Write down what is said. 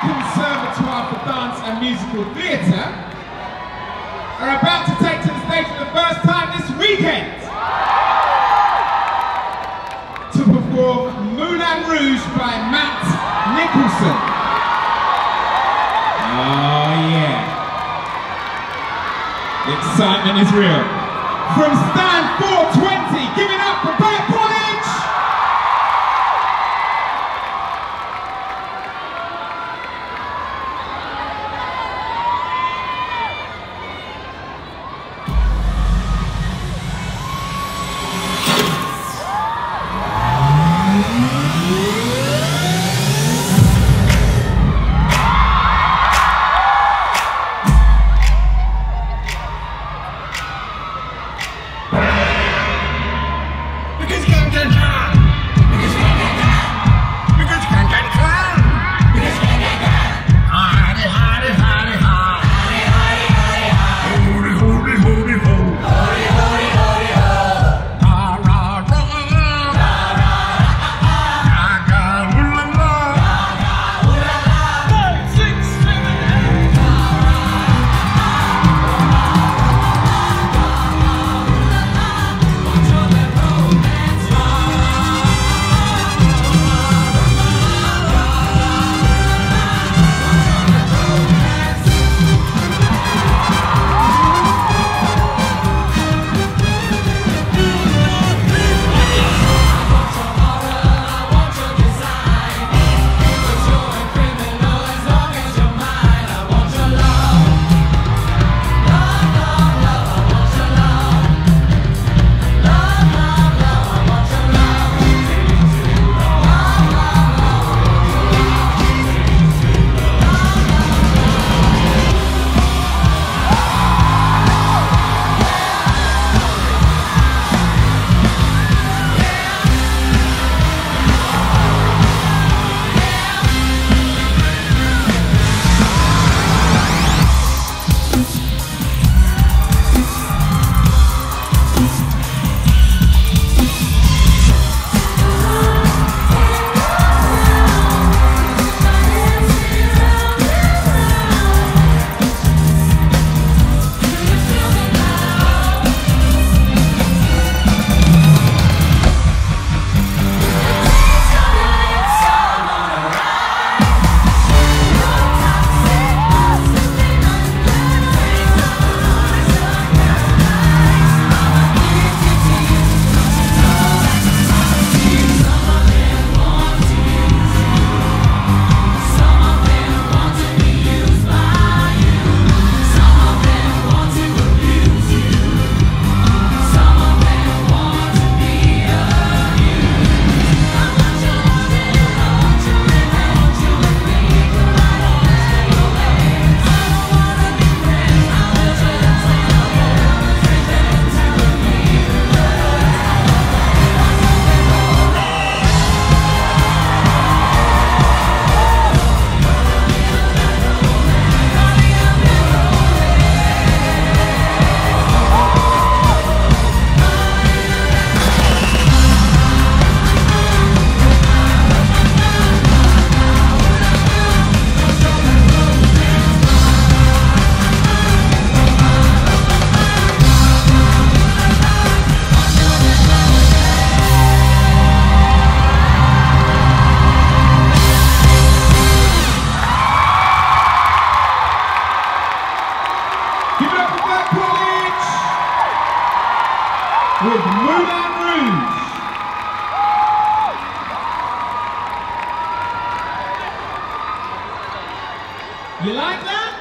Conservatoire for Dance and Musical Theatre are about to take to the stage for the first time this weekend to perform Moulin Rouge by Matt Nicholson. Oh yeah. The excitement is real. From stand 420, give it up for Bad College! With Moulin Rouge. You like that?